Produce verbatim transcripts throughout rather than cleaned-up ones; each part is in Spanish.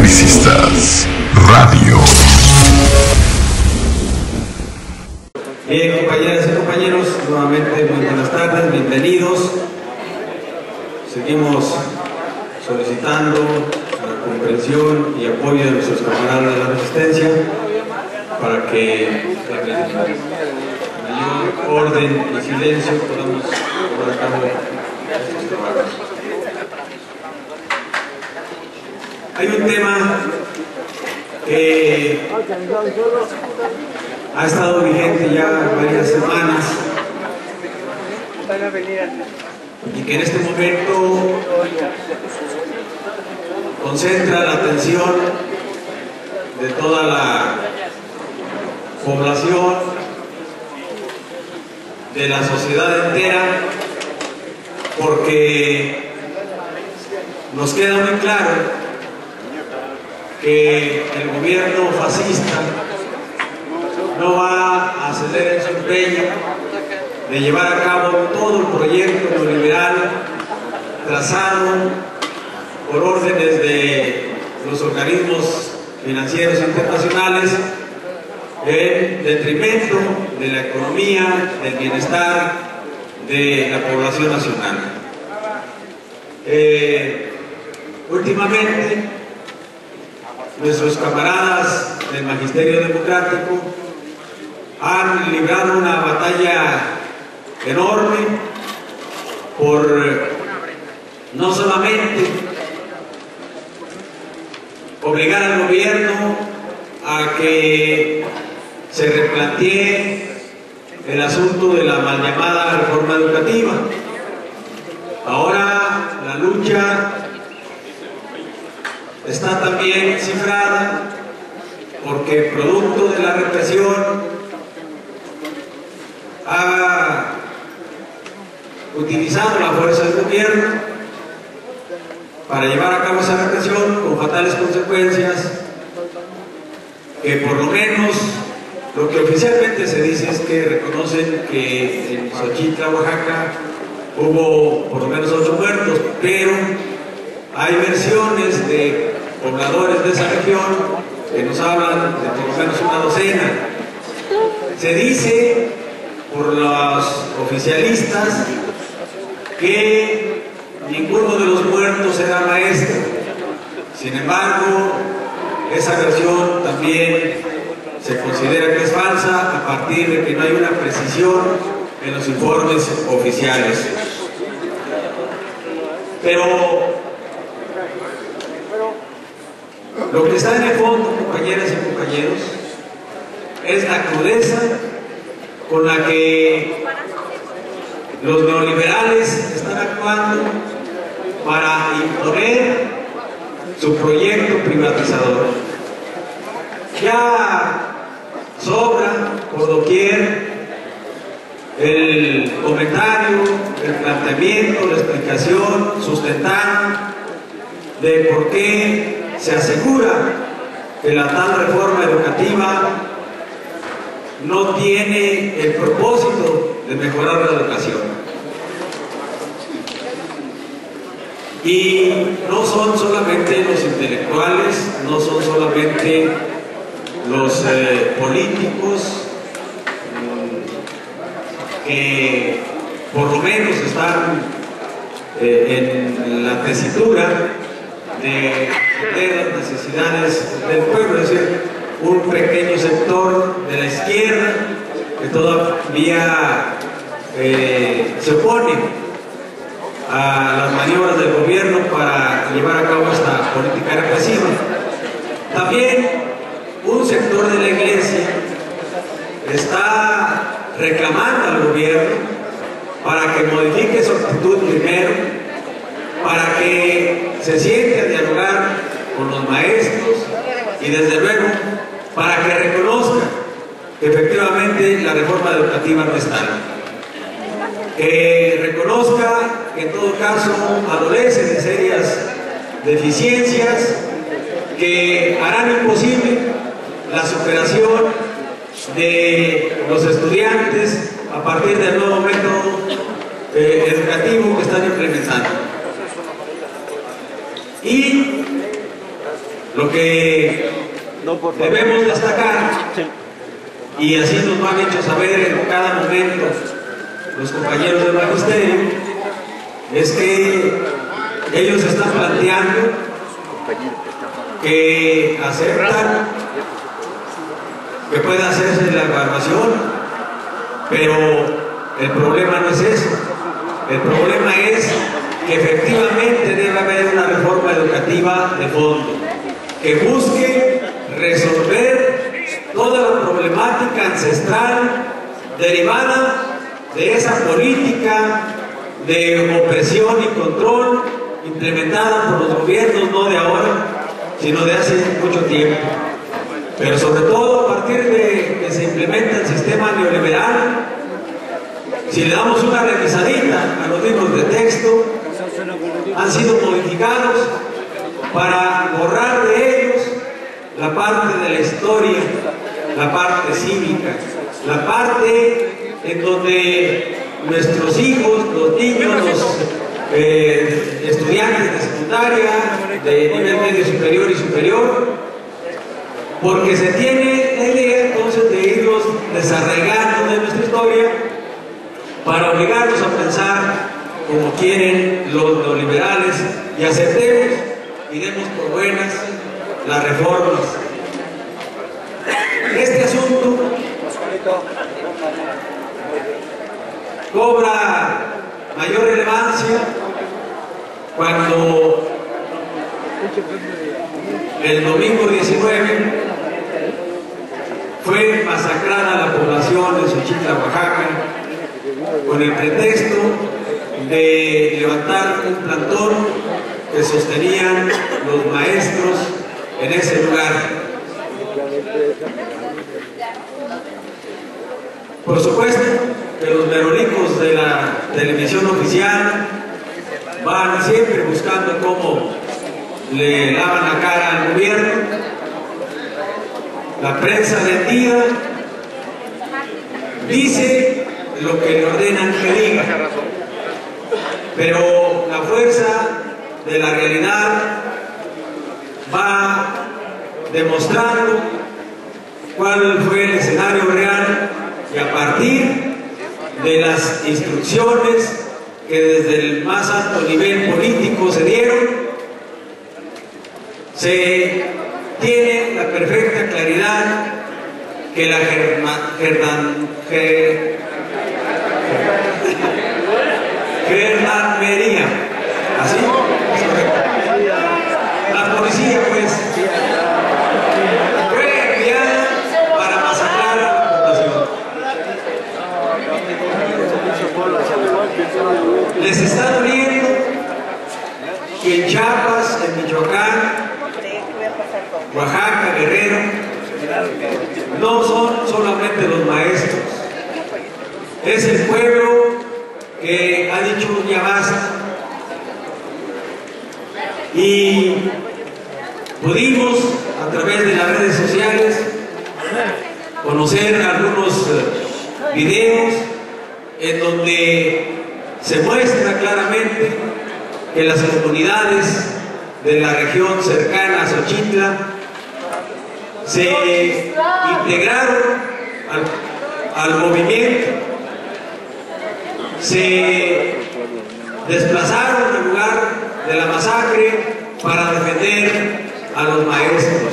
Publicistas Radio. Bien, compañeras y compañeros, nuevamente muy buenas tardes, bienvenidos. Seguimos solicitando la comprensión y apoyo de nuestros camaradas de la Resistencia para que en mayor orden y silencio podamos llevar a cabo estos trabajos. Hay un tema que ha estado vigente ya varias semanas y que en este momento concentra la atención de toda la población, de la sociedad entera, porque nos queda muy claro que el gobierno fascista no va a ceder en su empeño de llevar a cabo todo el proyecto neoliberal trazado por órdenes de los organismos financieros internacionales en detrimento de la economía, del bienestar de la población nacional. Eh, últimamente, nuestros camaradas del Magisterio Democrático han librado una batalla enorme por no solamente obligar al gobierno a que se replantee el asunto de la mal llamada reforma educativa. Ahora la lucha está también cifrada porque producto de la represión ha utilizado la fuerza del gobierno para llevar a cabo esa represión con fatales consecuencias que por lo menos lo que oficialmente se dice es que reconocen que en Xochitla, Oaxaca, hubo por lo menos ocho muertos, pero hay versiones de pobladores de esa región que nos hablan de por lo menos una docena. Se dice por los oficialistas que ninguno de los muertos era maestro. Sin embargo, esa versión también se considera que es falsa a partir de que no hay una precisión en los informes oficiales. Pero lo que está en el fondo, compañeras y compañeros, es la crudeza con la que los neoliberales están actuando para imponer su proyecto privatizador. Ya sobra por doquier el comentario, el planteamiento, la explicación sustentada de por qué se asegura que la tal reforma educativa no tiene el propósito de mejorar la educación. Y no son solamente los intelectuales, no son solamente los eh, políticos mmm, que por lo menos están eh, en la tesitura de atender las necesidades del pueblo, es decir, un pequeño sector de la izquierda que todavía eh, se opone a las maniobras del gobierno para llevar a cabo esta política represiva. También un sector de la iglesia está reclamando al gobierno para que modifique su actitud primero, para que se siente a dialogar con los maestros y desde luego para que reconozca que efectivamente la reforma educativa no está, que reconozca que en todo caso adolece de serias deficiencias que harán imposible la superación de los estudiantes a partir del nuevo método eh, educativo que están implementando. Y Lo que debemos destacar, y así nos lo han hecho saber en cada momento los compañeros del magisterio, es que ellos están planteando que aceptan que pueda hacerse la evaluación, pero el problema no es eso. El problema es que efectivamente debe haber una reforma educativa de fondo que busque resolver toda la problemática ancestral derivada de esa política de opresión y control implementada por los gobiernos, no de ahora, sino de hace mucho tiempo. Pero sobre todo a partir de que se implementa el sistema neoliberal, si le damos una revisadita a los libros de texto, han sido modificados para borrar de ellos la parte de la historia, la parte cívica, la parte en donde nuestros hijos, los niños, los eh, estudiantes de secundaria, de nivel medio superior y superior, porque se tiene la idea entonces de irlos desarraigando de nuestra historia para obligarlos a pensar como quieren los neoliberales y aceptemos y demos por buenas las reformas. Este asunto cobra mayor relevancia cuando el domingo diecinueve fue masacrada la población de Xochitla, Oaxaca, con el pretexto de levantar un plantón que sostenían los maestros en ese lugar. Por supuesto que los merolicos de la televisión oficial van siempre buscando cómo le lavan la cara al gobierno. La prensa vendida dice lo que le ordenan que diga, pero la fuerza de la realidad va demostrando cuál fue el escenario real, y a partir de las instrucciones que desde el más alto nivel político se dieron, se tiene la perfecta claridad que la gendarmería, así, la policía pues fue enviada para masacrar a la población. Les está doliendo que en Chiapas, en Michoacán, Oaxaca, Guerrero, no son solamente los maestros, es el pueblo que ha dicho ya basta. Y pudimos a través de las redes sociales conocer algunos videos en donde se muestra claramente que las comunidades de la región cercana a Xochitla se integraron al, al movimiento, se desplazaron al lugar de la masacre para defender a los maestros.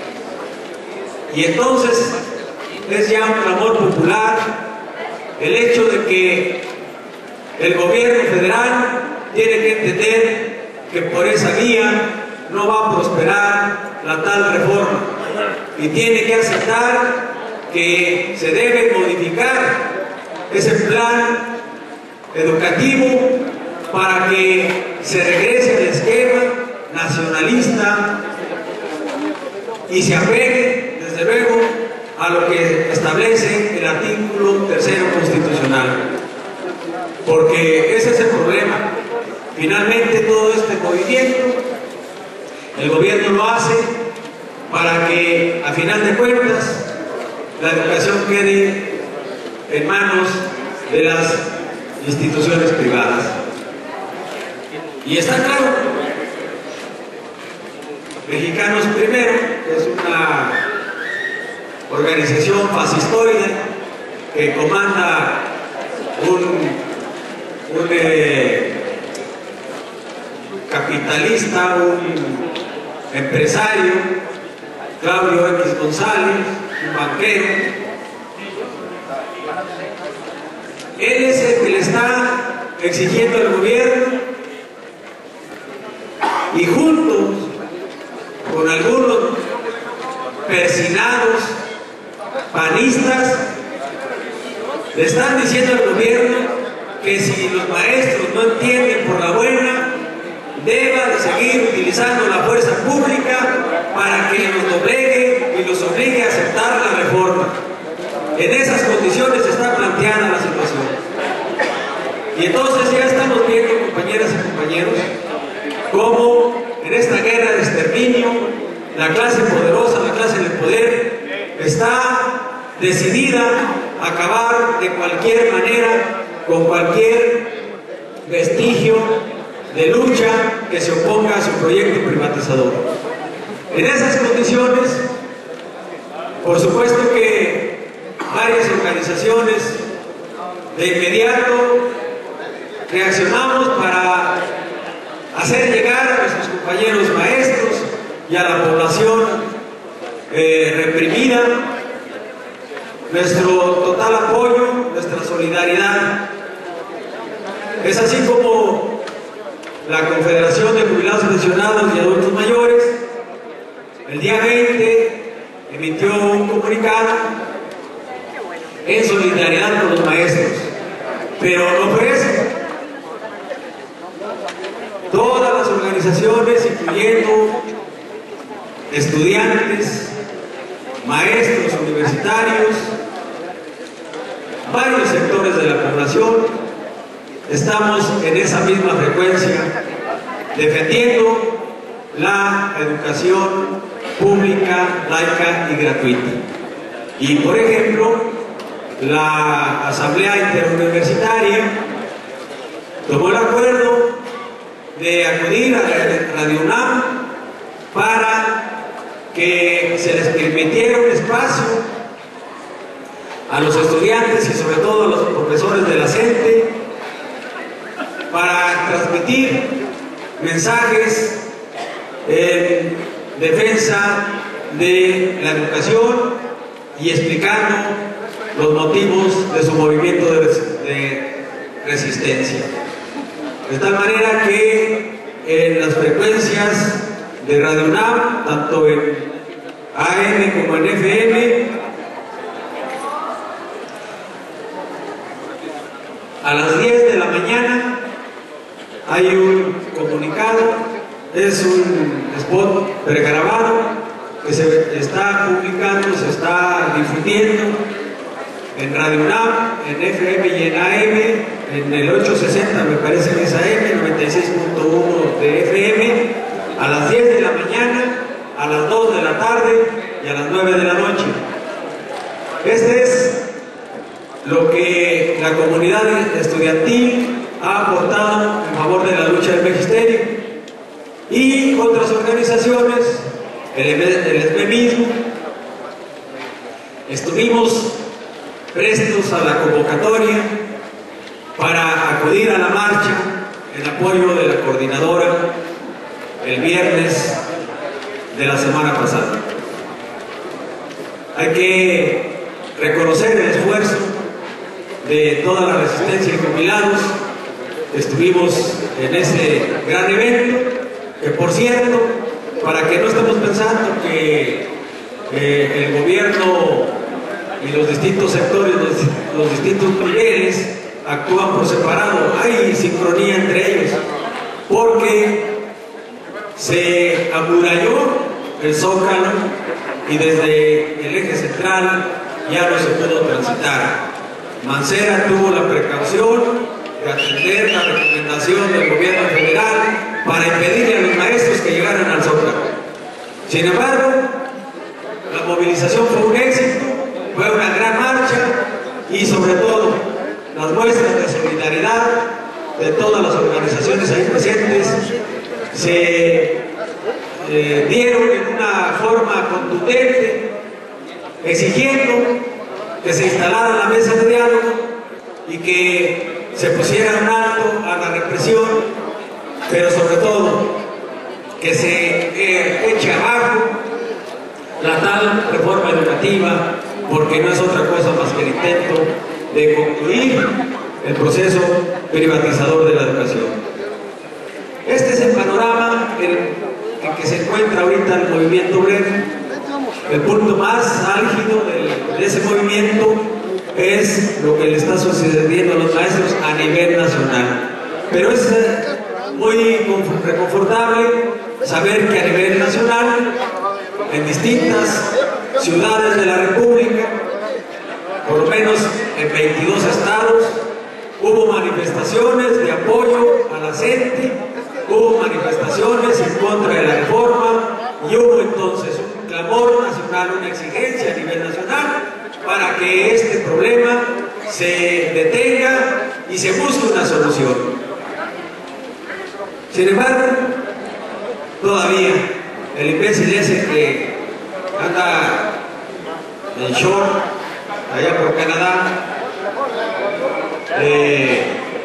Y entonces es ya un clamor popular el hecho de que el gobierno federal tiene que entender que por esa vía no va a prosperar la tal reforma y tiene que aceptar que se debe modificar ese plan educativo para que se regrese al esquema nacionalista y se apegue, desde luego, a lo que establece el artículo tercero constitucional. Porque ese es el problema. Finalmente todo este movimiento, el gobierno lo hace para que, a final de cuentas, la educación quede en manos de las instituciones privadas. Y está claro, Mexicanos Primero, que es una organización fascistoide que comanda un, un eh, capitalista, un empresario, Claudio X González, un banquero. Él es el que le está exigiendo al gobierno, y juntos con algunos persinados panistas le están diciendo al gobierno que si los maestros no entienden por la buena, deba de seguir utilizando la fuerza pública para que los doblegue y los obligue a aceptar la reforma. En esas condiciones está planteada la situación. Y entonces ya estamos viendo, compañeras y compañeros, cómo en esta guerra de exterminio la clase poderosa, la clase del poder, está decidida a acabar de cualquier manera con cualquier vestigio de lucha que se oponga a su proyecto privatizador. En esas condiciones, por supuesto que varias organizaciones de inmediato reaccionamos para hacer llegar a nuestros compañeros maestros y a la población eh, reprimida nuestro total apoyo, nuestra solidaridad. Es así como la Confederación de Jubilados Pensionados y Adultos Mayores el día veinte emitió un comunicado en solidaridad con los maestros, pero no fue eso. Todas las organizaciones, incluyendo estudiantes, maestros universitarios, varios sectores de la población, estamos en esa misma frecuencia defendiendo la educación pública, laica y gratuita. Y por ejemplo, la Asamblea Interuniversitaria tomó el acuerdo de acudir a la Radio UNAM para que se les permitiera un espacio a los estudiantes y sobre todo a los profesores de la CENTE para transmitir mensajes en defensa de la educación y explicando los motivos de su movimiento de, de resistencia. De tal manera que en las frecuencias de Radio UNAM, tanto en A M como en F M, a las diez de la mañana hay un comunicado, es un spot pregrabado que se está publicando, se está difundiendo en Radio UNAM, en F M y en A M, en el ochocientos sesenta me parece que es A M, noventa y seis punto uno de F M, a las diez de la mañana, a las dos de la tarde y a las nueve de la noche. Este es lo que la comunidad estudiantil ha aportado en favor de la lucha del magisterio, y otras organizaciones, el E S M E mismo, estuvimos prestos a la convocatoria para acudir a la marcha en apoyo de la coordinadora el viernes de la semana pasada. Hay que reconocer el esfuerzo de toda la resistencia de jubilados. Estuvimos en ese gran evento, que por cierto, para que no estemos pensando que eh, el gobierno y los distintos sectores, los, los distintos niveles actúan por separado, hay sincronía entre ellos, porque se amuralló el Zócalo y desde el eje central ya no se pudo transitar. Mancera tuvo la precaución de atender la recomendación del gobierno federal para impedirle a los maestros que llegaran al Zócalo. Sin embargo, la movilización fue un éxito, fue una gran marcha, y sobre todo las muestras de solidaridad de todas las organizaciones ahí presentes se eh, dieron en una forma contundente, exigiendo que se instalara la mesa de diálogo y que se pusiera un alto a la represión, pero sobre todo que se eh, eche abajo la tal reforma educativa, porque no es otra cosa más que el intento de concluir el proceso privatizador de la educación. Este es el panorama en, en que se encuentra ahorita el movimiento obrero. El punto más álgido de, de ese movimiento es lo que le está sucediendo a los maestros a nivel nacional. Pero es muy reconfortable saber que a nivel nacional, en distintas ciudades de la República, por lo menos en veintidós estados, hubo manifestaciones de apoyo a la CENTE, hubo manifestaciones en contra de la reforma y hubo entonces un clamor nacional, una exigencia a nivel nacional para que este problema se detenga y se busque una solución. Sin embargo, todavía el imbécil ese que anda en short allá por Canadá, eh,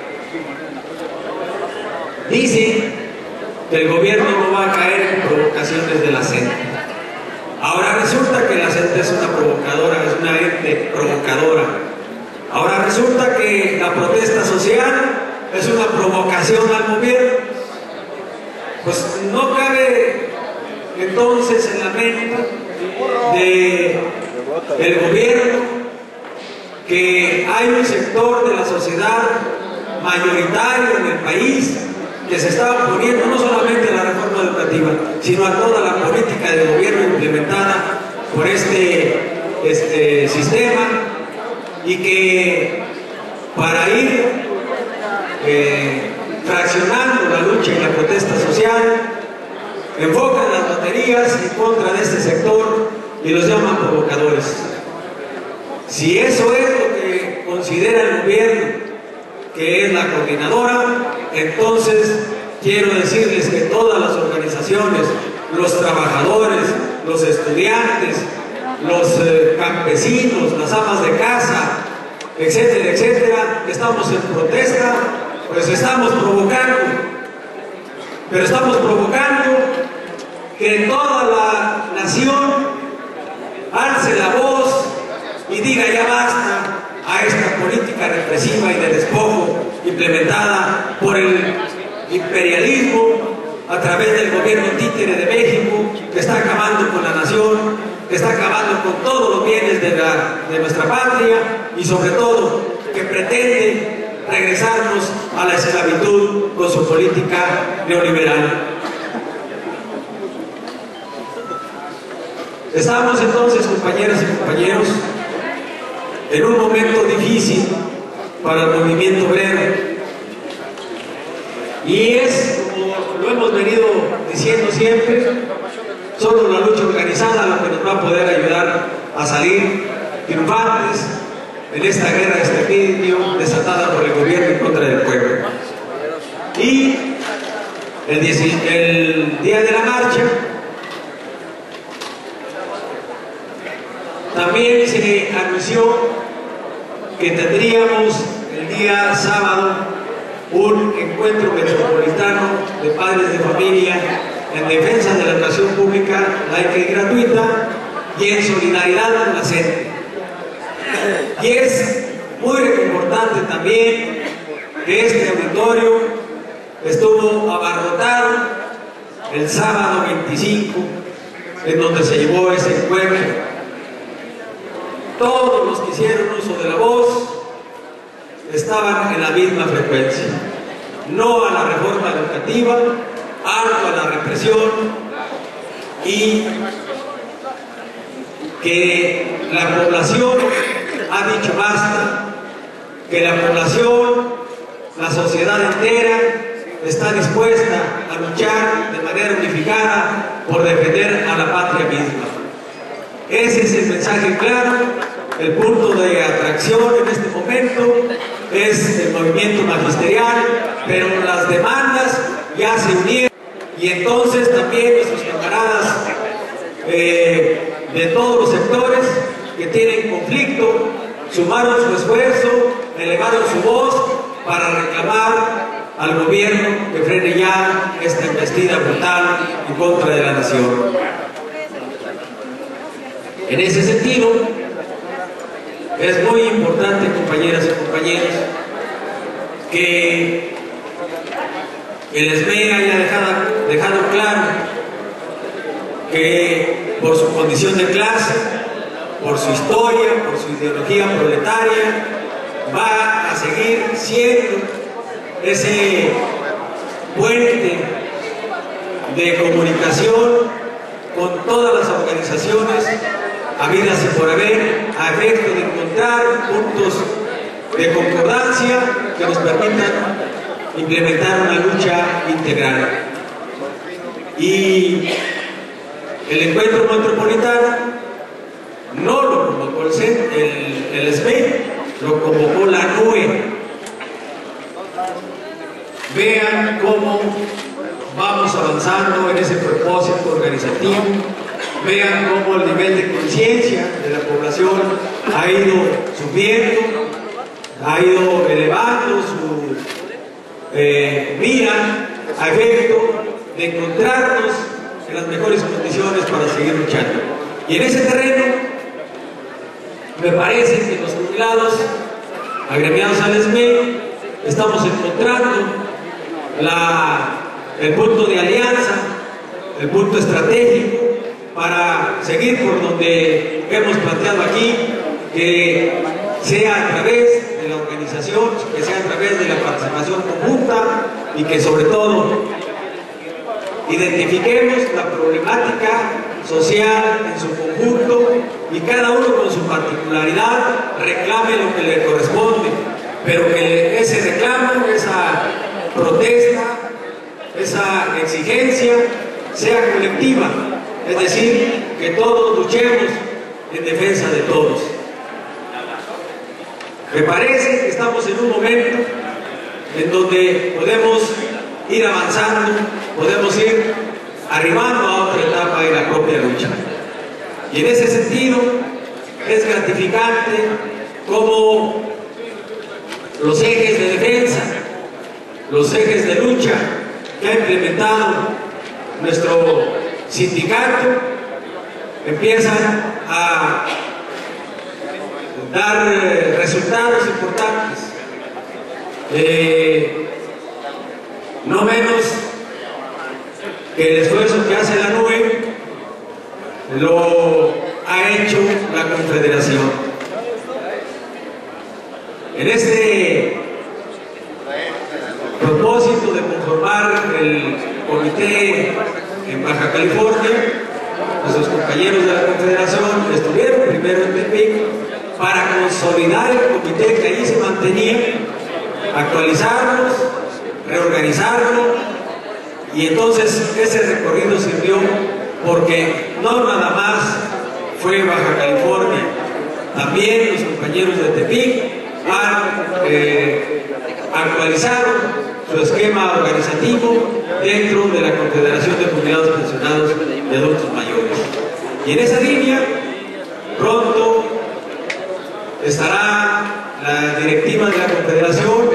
dice que el gobierno no va a caer en provocaciones de la CENTE. Ahora resulta que la CENTE es una provocadora, es una ente provocadora. Ahora resulta que la protesta social es una provocación al gobierno. Pues no cabe entonces en la mente de, del gobierno que hay un sector de la sociedad mayoritario en el país que se está oponiendo no solamente a la reforma educativa, sino a toda la política del gobierno implementada por este, este sistema, y que para ir eh, fraccionando la lucha y la protesta social, enfocan las baterías en contra de este sector y los llaman provocadores. Si eso es lo que considera el gobierno que es la coordinadora, entonces quiero decirles que todas las organizaciones, los trabajadores, los estudiantes, los eh, campesinos, las amas de casa, etcétera, etcétera, estamos en protesta, pues estamos provocando, pero estamos provocando que toda la nación alce la voz y diga ya basta a esta política represiva y de despojo implementada por el imperialismo a través del gobierno títere de México, que está acabando con la nación, que está acabando con todos los bienes de, la, de nuestra patria y sobre todo que pretende regresarnos a la esclavitud con su política neoliberal. Estamos entonces, compañeras y compañeros, en un momento difícil para el movimiento obrero, y es, como lo hemos venido diciendo siempre, solo la lucha organizada lo que nos va a poder ayudar a salir triunfantes en esta guerra de exterminio desatada por el gobierno en contra del pueblo. Y el, el día de la marcha también se anunció que tendríamos el día sábado un encuentro metropolitano de padres de familia en defensa de la educación pública, laica y gratuita, y en solidaridad con la CENTE. Y es muy importante también que este auditorio estuvo abarrotado el sábado veinticinco, en donde se llevó ese encuentro. Todos los que hicieron uso de la voz estaban en la misma frecuencia: no a la reforma educativa, alto a la represión, y que la población ha dicho basta, que la población, la sociedad entera está dispuesta a luchar de manera unificada por defender a la patria misma. Ese es el mensaje claro. El punto de atracción en este momento es el movimiento magisterial, pero las demandas ya se unieron, y entonces también nuestros camaradas conflicto, sumaron su esfuerzo, elevaron su voz para reclamar al gobierno que frene ya esta embestida brutal en contra de la nación. En ese sentido, es muy importante, compañeras y compañeros, que el E S M E haya dejado, dejado claro que por su condición de clase, por su historia, por su ideología proletaria, va a seguir siendo ese puente de comunicación con todas las organizaciones habidas y por haber, a efecto de encontrar puntos de concordancia que nos permitan implementar una lucha integral. Y el encuentro metropolitano no lo convocó el, el, el E S M E, lo convocó la N U E. Vean cómo vamos avanzando en ese propósito organizativo, vean cómo el nivel de conciencia de la población ha ido subiendo, ha ido elevando su eh, mira a efecto de encontrarnos en las mejores condiciones para seguir luchando. Y en ese terreno me parece que los jubilados agremiados al E S M E estamos encontrando la, el punto de alianza, el punto estratégico para seguir por donde hemos planteado aquí, que sea a través de la organización, que sea a través de la participación conjunta y que sobre todo identifiquemos la problemática social en su conjunto y cada uno con su particularidad reclame lo que le corresponde, pero que ese reclamo, esa protesta, esa exigencia sea colectiva, es decir, que todos luchemos en defensa de todos. Me parece que estamos en un momento en donde podemos ir avanzando, podemos ir arribando a otra etapa de la propia lucha. Y en ese sentido es gratificante cómo los ejes de defensa, los ejes de lucha que ha implementado nuestro sindicato empiezan a dar eh, resultados importantes. Eh, no menos que el esfuerzo que hace la N U E lo ha hecho la Confederación. En este propósito de conformar el comité en Baja California, nuestros compañeros de la Confederación estuvieron primero en Tepic para consolidar el comité que allí se mantenía, actualizarlos, reorganizarlo, y entonces ese recorrido sirvió porque no nada más fue Baja California, también los compañeros de Tepic han eh, actualizado su esquema organizativo dentro de la Confederación de Jubilados Pensionados de Adultos Mayores. Y en esa línea, pronto estará la directiva de la Confederación.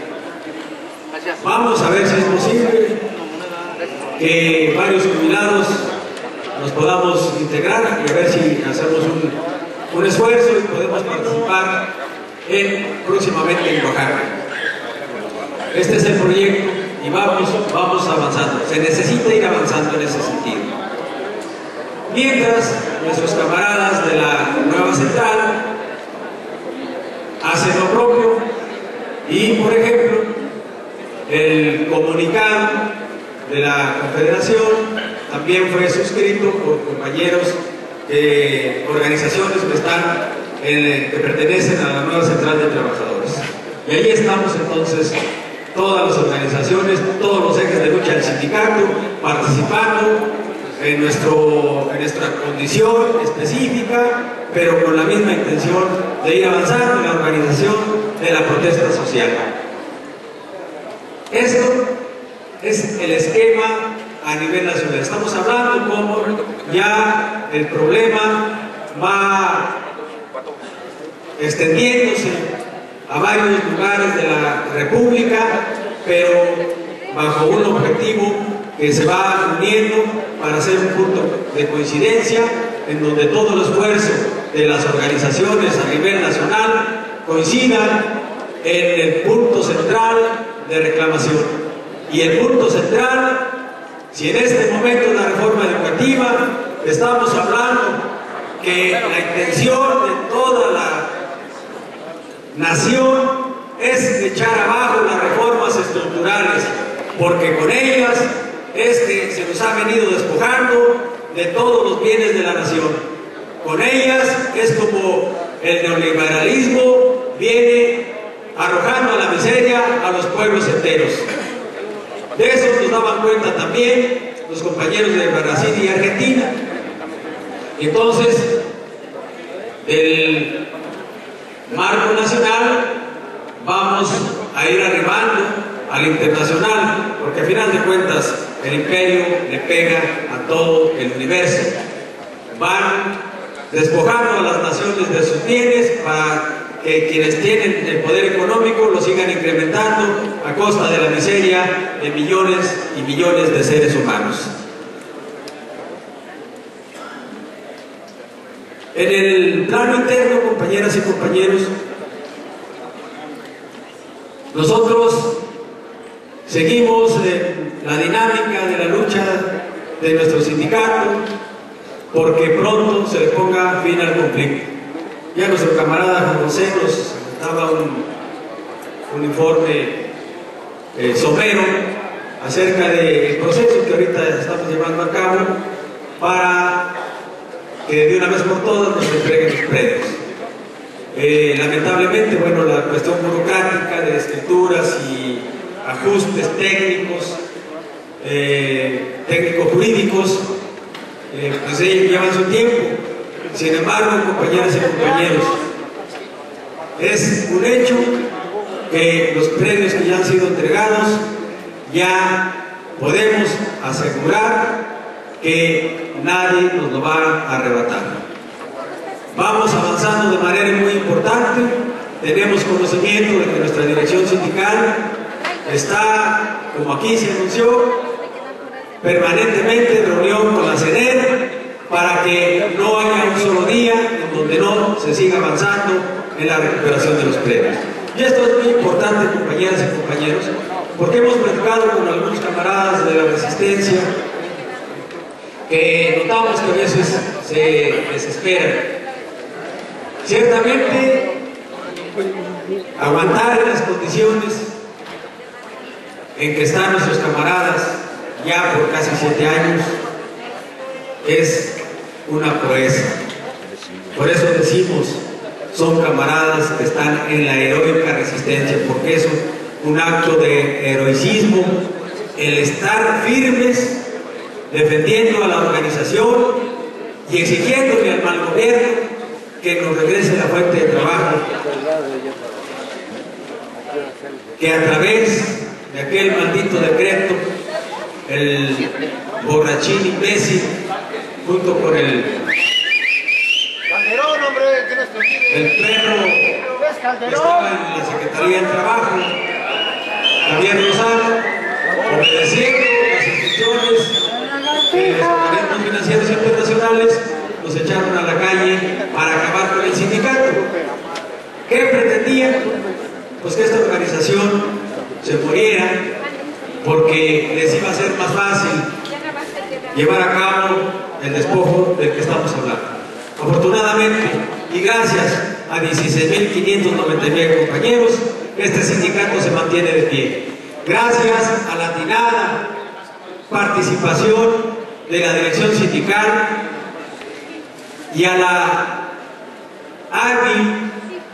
Vamos a ver si es posible que varios jubilados nos podamos integrar y a ver si hacemos un, un esfuerzo y podemos participar en, próximamente en Oaxaca. Este es el proyecto y vamos, vamos avanzando. Se necesita ir avanzando en ese sentido. Mientras nuestros camaradas de la nueva central hacen lo propio y, por ejemplo, el comunicado de la Confederación también fue suscrito por compañeros de organizaciones que están eh, que pertenecen a la nueva central de trabajadores. Y ahí estamos entonces todas las organizaciones, todos los ejes de lucha del sindicato, participando en, nuestro, en nuestra condición específica, pero con la misma intención de ir avanzando en la organización de la protesta social. Esto es el esquema a nivel nacional. Estamos hablando cómo ya el problema va extendiéndose a varios lugares de la República, pero bajo un objetivo que se va uniendo para hacer un punto de coincidencia en donde todo el esfuerzo de las organizaciones a nivel nacional coincidan en el punto central de reclamación. Y el punto central, si en este momento de la reforma educativa estamos hablando que la intención de toda la nación es echar abajo las reformas estructurales, porque con ellas es que se nos ha venido despojando de todos los bienes de la nación. Con ellas es como el neoliberalismo viene arrojando a la miseria a los pueblos enteros. De eso nos daban cuenta también los compañeros de Brasil y Argentina. Entonces, del marco nacional vamos a ir arribando al internacional, porque al final de cuentas el imperio le pega a todo el universo. Van despojando a las naciones de sus bienes para que quienes tienen el poder económico lo sigan incrementando a costa de la miseria de millones y millones de seres humanos. En el plano interno, compañeras y compañeros, nosotros seguimos en la dinámica de la lucha de nuestro sindicato porque pronto se le ponga fin al conflicto. Ya nuestro camarada Juan José nos daba un, un informe eh, somero acerca del proceso que ahorita estamos llevando a cabo para que de una vez por todas nos entreguen los predios. Eh, lamentablemente, bueno, la cuestión burocrática de escrituras y ajustes técnicos, eh, técnico-jurídicos, eh, pues ellos llevan su tiempo. Sin embargo, compañeras y compañeros, es un hecho que los predios que ya han sido entregados, ya podemos asegurar que nadie nos lo va a arrebatar. Vamos avanzando de manera muy importante. Tenemos conocimiento de que nuestra dirección sindical está, como aquí se anunció, permanentemente en reunión con la C E N E R para que no haya un solo día en donde no se siga avanzando en la recuperación de los predios. Y esto es muy importante, compañeras y compañeros, porque hemos platicado con algunos camaradas de la resistencia que notamos que a veces se desesperan. Ciertamente, aguantar en las condiciones en que están nuestros camaradas ya por casi siete años es una proeza. Por eso decimos, son camaradas que están en la heroica resistencia, porque es un acto de heroicismo el estar firmes defendiendo a la organización y exigiéndole al mal gobierno que nos regrese la fuente de trabajo, que a través de aquel maldito decreto, el borrachín imbécil, junto con el Calderón, hombre, que nos el perro que estaba en la Secretaría del Trabajo, Javier Lozano, obedeciendo las instrucciones de los organismos financieros internacionales, nos echaron a la calle para acabar con el sindicato. ¿Qué pretendían? Pues que esta organización se muriera, porque les iba a ser más fácil llevar a cabo el despojo del que estamos hablando. Afortunadamente, y gracias a dieciséis mil quinientos noventa y nueve compañeros, este sindicato se mantiene de pie. Gracias a la atinada participación de la dirección sindical y a la hábil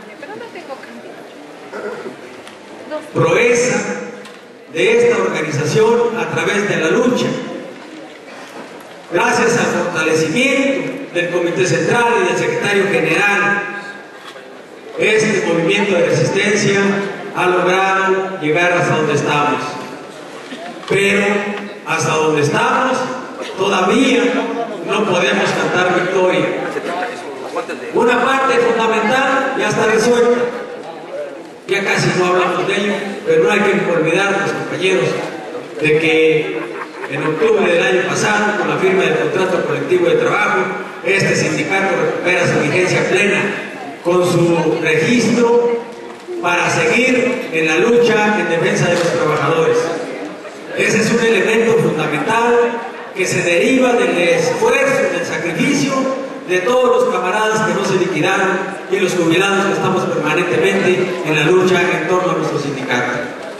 proeza de esta organización a través de la lucha. Gracias al fortalecimiento del Comité Central y del Secretario General, este movimiento de resistencia ha logrado llegar hasta donde estamos. Pero hasta donde estamos todavía no podemos cantar victoria. Una parte fundamental ya está resuelta, ya casi no hablamos de ello, pero no hay que olvidarnos, compañeros, de que en octubre del año pasado, con la firma del contrato colectivo de trabajo, este sindicato recupera su vigencia plena con su registro para seguir en la lucha en defensa de los trabajadores. Ese es un elemento fundamental que se deriva del esfuerzo, del sacrificio de todos los camaradas que no se liquidaron y los jubilados que estamos permanentemente en la lucha en torno a nuestro sindicato.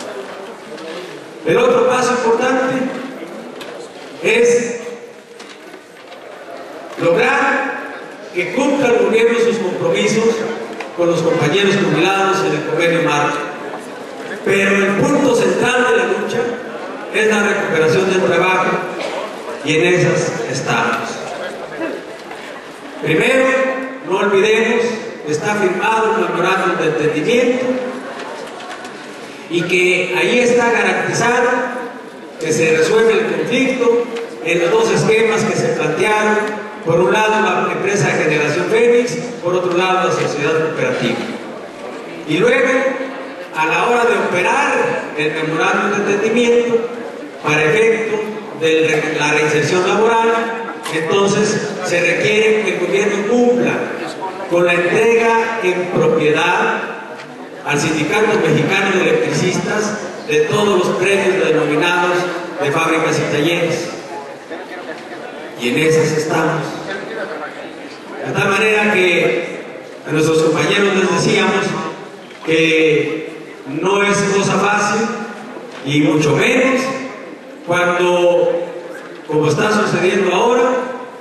El otro paso importante es lograr que cumpla el gobierno sus compromisos con los compañeros jubilados en el convenio marco. Pero el punto central de la lucha es la recuperación del trabajo y en esas estamos. Primero, no olvidemos, está firmado un memorándum de entendimiento y que ahí está garantizado que se resuelve el conflicto en los dos esquemas que se plantearon: por un lado la empresa de Generación Fénix, por otro lado la sociedad cooperativa. Y luego, a la hora de operar el memorándum de entendimiento para efecto de la reinserción laboral, entonces se requiere que el gobierno cumpla con la entrega en propiedad al Sindicato Mexicano de Electricistas de todos los predios denominados de fábricas y talleres. Y en esas estamos. De tal manera que a nuestros compañeros les decíamos que no es cosa fácil, y mucho menos cuando, como está sucediendo ahora,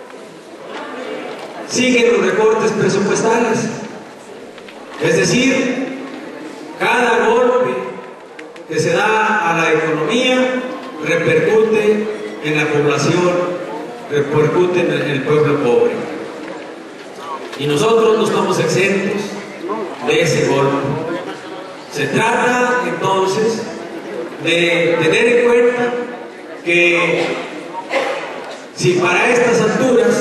siguen los recortes presupuestales. Es decir, cada golpe que se da a la economía repercute en la población, repercute en el pueblo pobre. Y nosotros no estamos exentos de ese golpe. Se trata entonces de tener en cuenta que si para estas alturas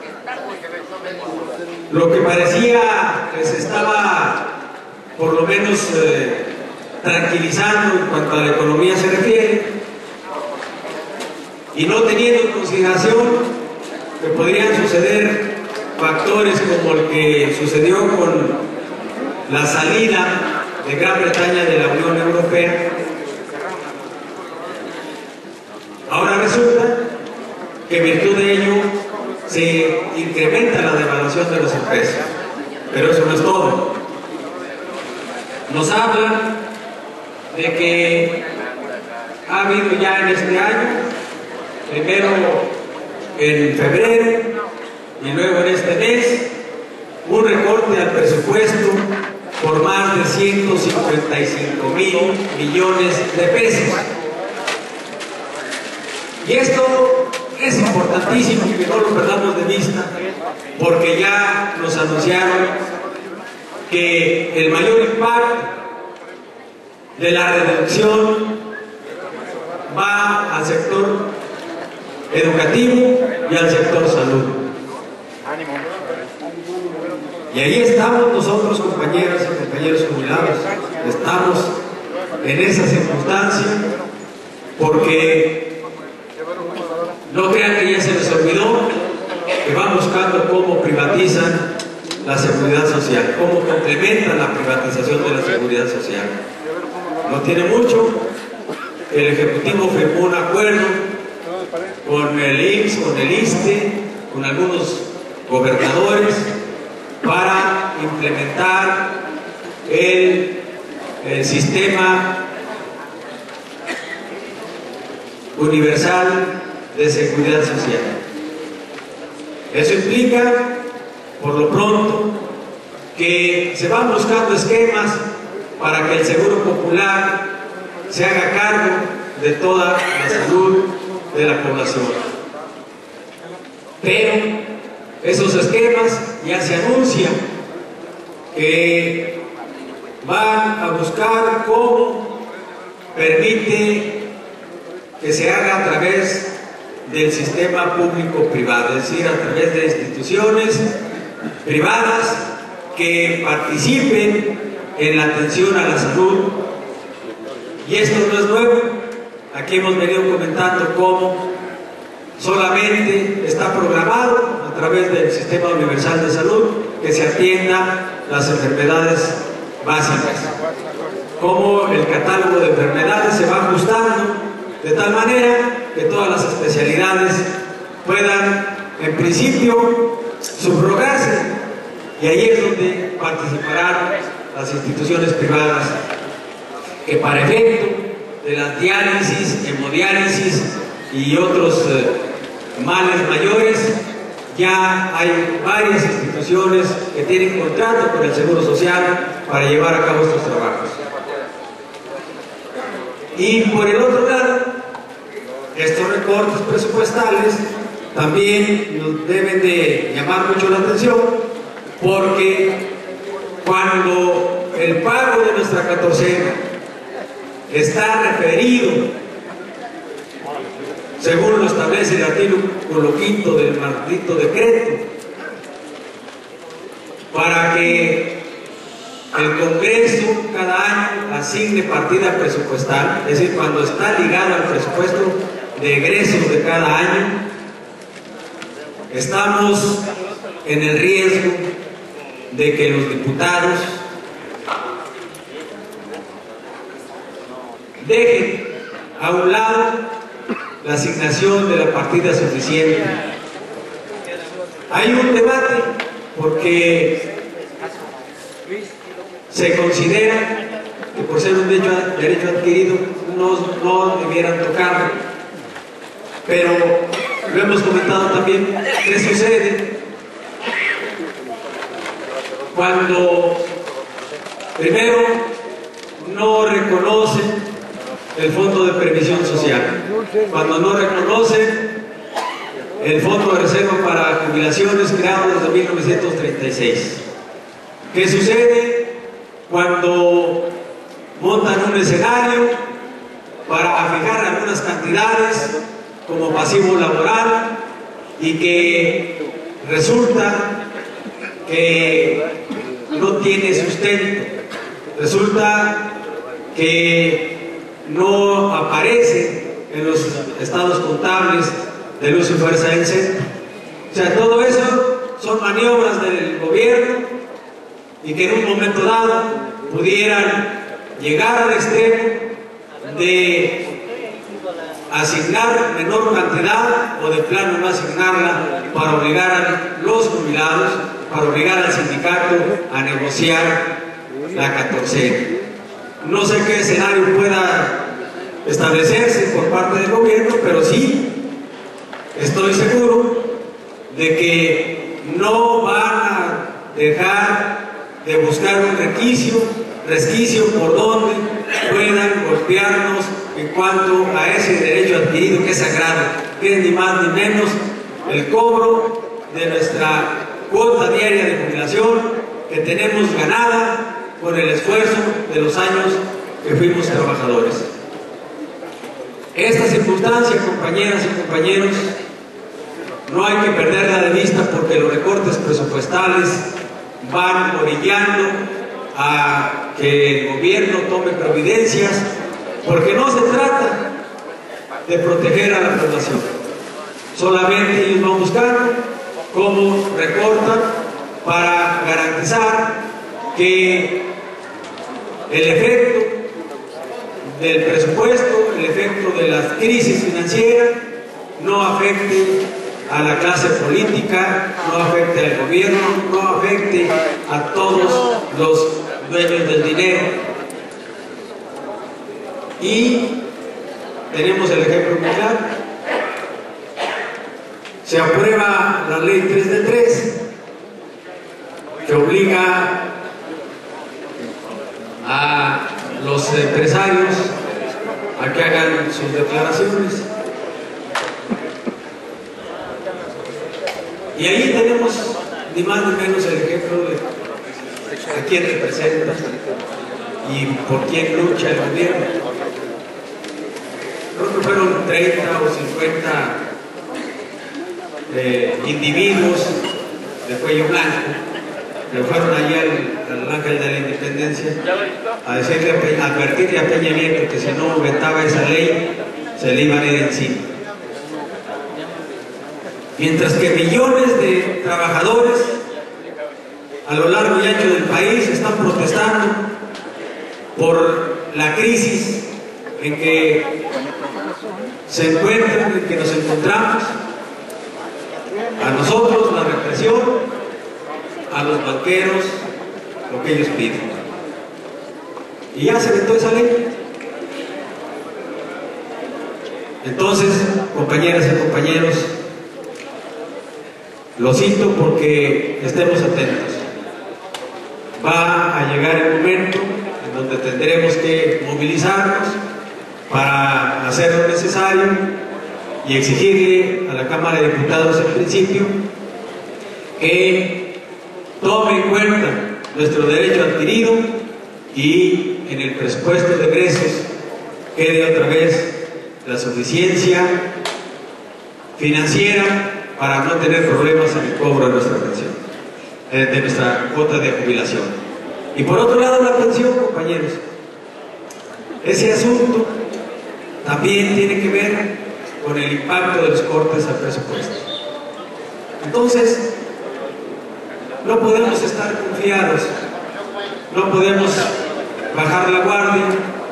lo que parecía que se estaba por lo menos eh, tranquilizando en cuanto a la economía se refiere, y no teniendo en consideración que podrían suceder factores como el que sucedió con la salida de Gran Bretaña de la Unión Europea, ahora resulta que en virtud de ello se incrementa la devaluación de los precios. Pero eso no es todo. Nos hablan de que ha habido ya en este año, primero en febrero y luego en este mes, un recorte al presupuesto por más de ciento cincuenta y cinco mil millones de pesos. Y esto es importantísimo que no lo perdamos de vista, porque ya nos anunciaron que el mayor impacto de la reducción va al sector educativo y al sector salud. Y ahí estamos nosotros, compañeras y compañeros jubilados, estamos en esa circunstancia, porque no crean que ya se les olvidó que van buscando cómo privatizan la seguridad social, cómo complementan la privatización de la seguridad social. No tiene mucho, el Ejecutivo firmó un acuerdo con el I M S S, con el I S S S T E, con algunos gobernadores, para implementar el, el sistema universal de seguridad social. Eso implica, por lo pronto, que se van buscando esquemas para que el Seguro Popular se haga cargo de toda la salud de la población. Pero esos esquemas ya se anuncian que van a buscar cómo permite que se haga a través del sistema público-privado, es decir, a través de instituciones privadas que participen en la atención a la salud. Y esto no es nuevo. Aquí hemos venido comentando cómo solamente está programado a través del Sistema Universal de Salud que se atiendan las enfermedades básicas, cómo el catálogo de enfermedades se va ajustando de tal manera que todas las especialidades puedan en principio subrogarse, y ahí es donde participarán las instituciones privadas que para efecto de las diálisis, hemodiálisis y otros eh, males mayores ya hay varias instituciones que tienen contrato con el Seguro Social para llevar a cabo estos trabajos. Y por el otro lado, estos recortes presupuestales también nos deben de llamar mucho la atención, porque cuando el pago de nuestra catorcena está referido, según lo establece el artículo quinto del maldito decreto, para que el Congreso cada año asigne partida presupuestal, es decir, cuando está ligado al presupuesto de egresos de cada año, estamos en el riesgo de que los diputados dejen a un lado la asignación de la partida suficiente. Hay un debate porque se considera que por ser un derecho, derecho adquirido no, no debieran tocarlo, pero lo hemos comentado también. ¿Qué sucede cuando primero no reconocen el Fondo de Previsión Social, cuando no reconocen el Fondo de Reserva para Jubilaciones creado desde mil novecientos treinta y seis? ¿Qué sucede cuando montan un escenario para fijar algunas cantidades como pasivo laboral y que resulta que no tiene sustento, resulta que no aparece en los estados contables de Luz y Fuerza del Centro? O sea, todo eso son maniobras del gobierno y que en un momento dado pudieran llegar al extremo de asignar menor cantidad o de plano no asignarla para obligar a los jubilados, para obligar al sindicato a negociar la catorcena. No sé qué escenario pueda establecerse por parte del gobierno, pero sí estoy seguro de que no van a dejar de buscar un resquicio, resquicio por donde puedan golpearnos en cuanto a ese derecho adquirido que es sagrado, que es ni más ni menos el cobro de nuestra cuota diaria de jubilación que tenemos ganada por el esfuerzo de los años que fuimos trabajadores. Esta circunstancia, compañeras y compañeros, no hay que perderla de vista, porque los recortes presupuestales van orillando a que el gobierno tome providencias, porque no se trata de proteger a la población, solamente ellos van buscando cómo recortan para garantizar que el efecto del presupuesto, el efecto de la crisis financiera no afecte a la clase política, no afecte al gobierno, no afecte a todos los dueños del dinero. Y tenemos el ejemplo muy claro. Se aprueba la ley tres de tres, que obliga a los empresarios a que hagan sus declaraciones. Y ahí tenemos ni más ni menos el ejemplo de a quién representa y por quién lucha el gobierno. Creo que fueron treinta o cincuenta eh, individuos de cuello blanco, que fueron allí al, al Ángel de la Independencia a decirle, a advertirle a Peña Nieto que si no vetaba esa ley, se le iban a ir encima. Mientras que millones de trabajadores a lo largo y ancho del país están protestando por la crisis en que se encuentran, en que nos encontramos, a nosotros la represión, a los banqueros lo que ellos piden. Y ya se vetó esa ley. Entonces, compañeras y compañeros, lo cito porque estemos atentos. Va a llegar el momento en donde tendremos que movilizarnos para hacer lo necesario y exigirle a la Cámara de Diputados en principio que tome en cuenta nuestro derecho adquirido y en el presupuesto de egresos quede otra vez la suficiencia financiera para no tener problemas en el cobro de nuestra pensión, de nuestra cuota de jubilación. Y por otro lado, la pensión, compañeros. Ese asunto también tiene que ver con el impacto de los cortes al presupuesto. Entonces, no podemos estar confiados, no podemos bajar la guardia,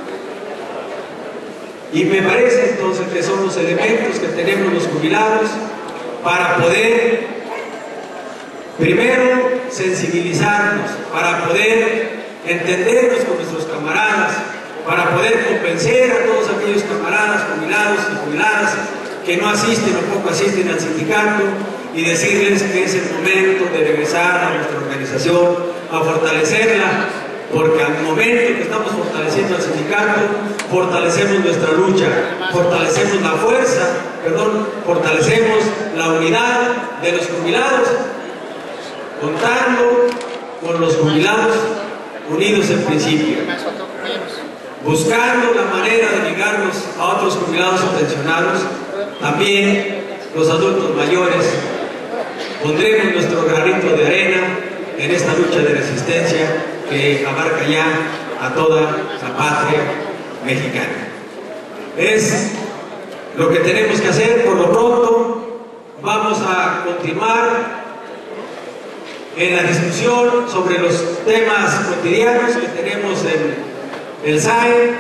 y me parece entonces que son los elementos que tenemos los jubilados para poder, primero, sensibilizarnos, para poder entendernos con nuestros camaradas, para poder convencer a todos aquellos camaradas jubilados y jubiladas que no asisten o poco asisten al sindicato y decirles que es el momento de regresar a nuestra organización, a fortalecerla, porque al momento que estamos fortaleciendo al sindicato, fortalecemos nuestra lucha, fortalecemos la fuerza, perdón, fortalecemos la unidad de los jubilados, contando con los jubilados unidos en principio, buscando la manera de ligarnos a otros jubilados o pensionados. También los adultos mayores pondremos nuestro granito de arena en esta lucha de resistencia que abarca ya a toda la patria mexicana. Es lo que tenemos que hacer. Por lo pronto vamos a continuar en la discusión sobre los temas cotidianos que tenemos en el S A E.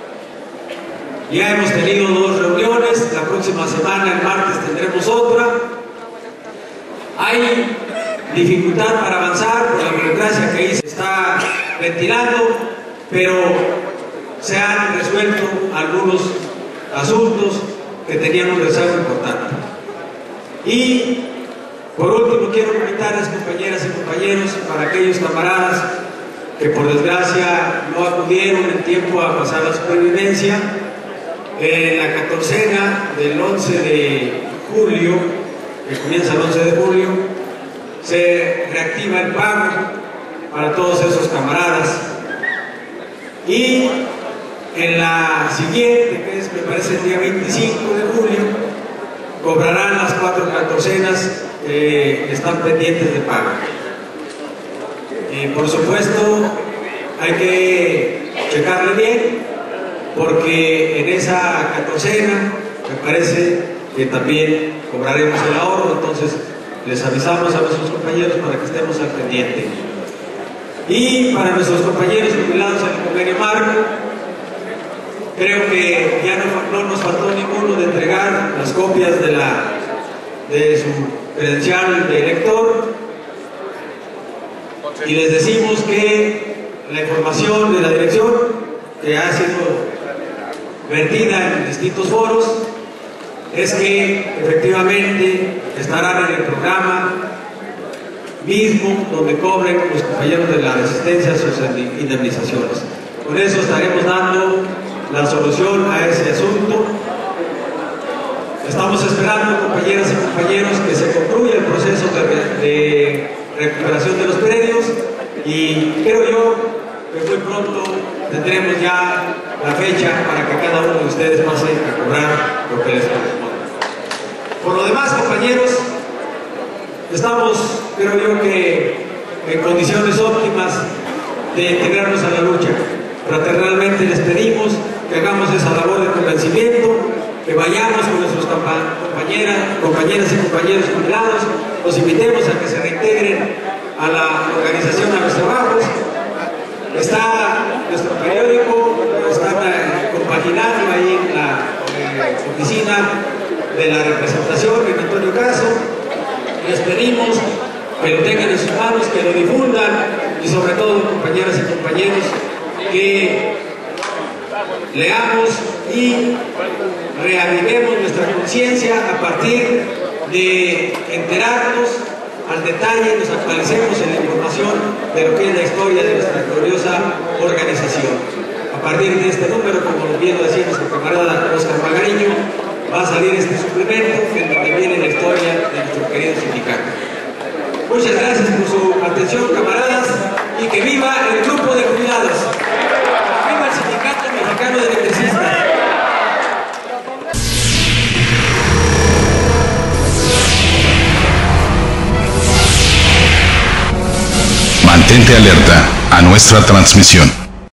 Ya hemos tenido dos reuniones, la próxima semana, el martes, tendremos otra. Hay dificultad para avanzar por la burocracia que ahí se está ventilando, pero se han resuelto algunos asuntos que tenían un rezago importante. Y por último quiero comentarles, compañeras y compañeros, para aquellos camaradas que por desgracia no acudieron en tiempo a pasar la supervivencia, en la catorcena del once de julio, que comienza el once de julio, se reactiva el pago para todos esos camaradas. Y en la siguiente, que es, me parece, el día veinticinco de julio, cobrarán las cuatro catorcenas que están pendientes de pago. Eh, por supuesto, hay que checarle bien, porque en esa catorcena me parece que también cobraremos el ahorro. Entonces les avisamos a nuestros compañeros para que estemos al pendiente. Y para nuestros compañeros jubilados al convenio marco, creo que ya no, no nos faltó ninguno de entregar las copias de, la, de su credencial de elector, y les decimos que la información de la dirección que ha sido vertida en distintos foros es que efectivamente estarán en el programa mismo donde cobren los compañeros de la resistencia sus indemnizaciones. Con eso estaremos dando la solución a ese asunto. Estamos esperando, compañeras y compañeros, que se concluya el proceso de, de recuperación de los predios, y creo yo que muy pronto tendremos ya la fecha para que cada uno de ustedes pase a cobrar lo que les corresponde. Por lo demás, compañeros, estamos, creo yo, que en condiciones óptimas de integrarnos a la lucha. Fraternalmente les pedimos que hagamos esa labor de convencimiento, que vayamos con nuestros compañeras, compañeras y compañeros jubilados, los invitemos a que se reintegren a la organización a los trabajos. Está nuestro periódico, está compaginado ahí en la eh, oficina de la representación en Antonio Caso. Les pedimos que lo tengan en sus manos, que lo difundan y sobre todo, compañeras y compañeros, que leamos y reavivemos nuestra conciencia a partir de enterarnos al detalle, nos actualicemos en la información de lo que es la historia de nuestra gloriosa organización. A partir de este número, como bien lo decía nuestro camarada Oscar Magariño, va a salir este suplemento en donde viene la historia de nuestro querido sindicato. Muchas gracias por su atención, camaradas, y que viva el grupo de jubilados. ¡Viva el Sindicato Mexicano de Electricistas! Mantente alerta a nuestra transmisión.